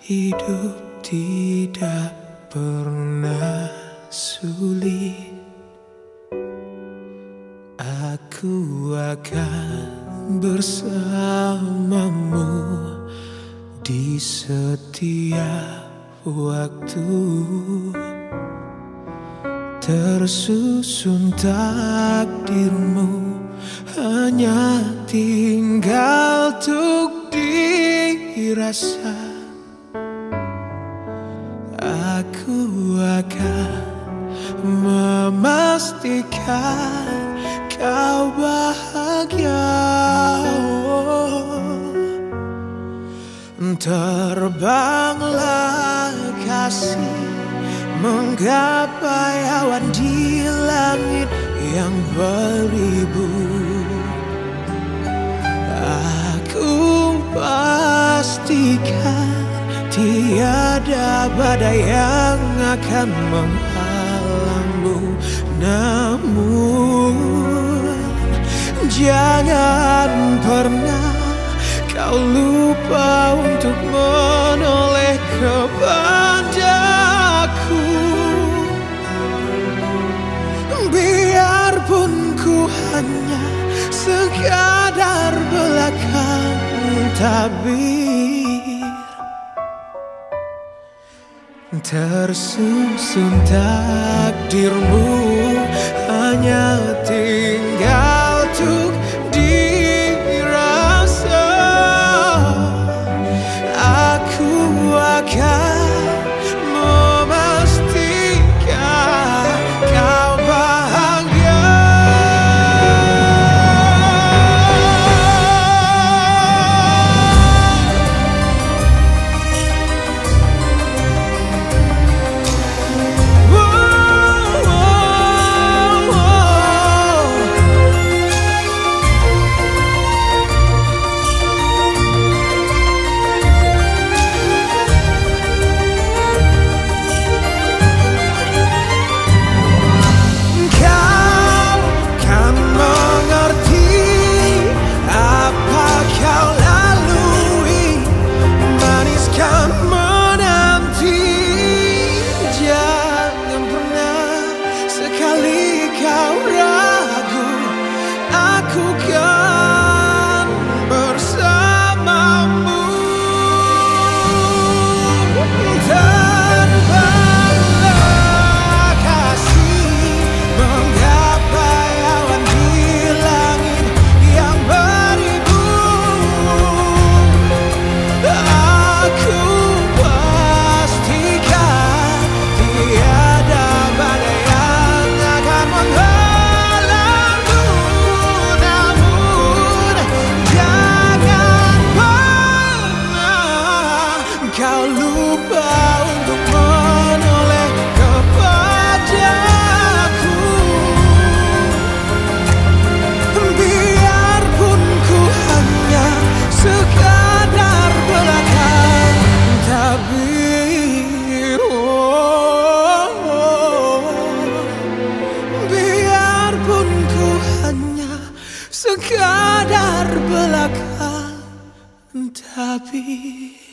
hidup tidak pernah sulit. Aku akan bersamamu di setiap waktu. Tersusun takdirmu, hanya tinggal untuk dirasa. Aku akan memastikan kau bahagia. Terbanglah kasih, menggapai awan di langit yang beribu. Aku pastikan tiada badai yang akan menghalangmu. Namun jangan pernah kau lupa untuk menoleh kepadaku. Biarpun ku hanya sekadar belakang tabir, tersusun takdirmu, hanya tinggal untuk dirasa. Aku akan memastikan kau bahagia. Kau lupa untuk menoleh kepadaku. Biarpun ku hanya sekadar belakang tabir, biarpun ku hanya sekadar belakang tabir.